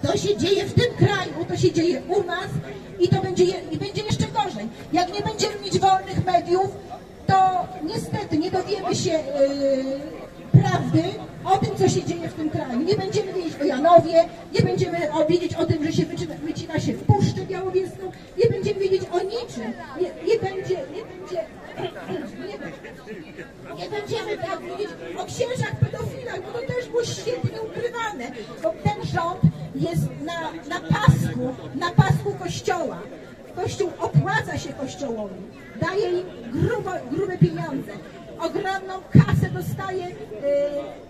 To się dzieje w tym kraju, to się dzieje u nas i to będzie jeszcze gorzej. Jak nie będziemy mieć wolnych mediów, to niestety nie dowiemy się prawdy o tym, co się dzieje w tym kraju. Nie będziemy wiedzieć o Janowie, nie będziemy wiedzieć o tym, że się wycina się w Puszczę Białowieską, nie będziemy wiedzieć o niczym. Nie będziemy tak mówić o księżach pedofilach, bo to też było świetnie ukrywane, bo ten rząd jest na pasku Kościoła. Kościół opłaca się Kościołowi, daje im grube pieniądze, ogromną kasę dostaje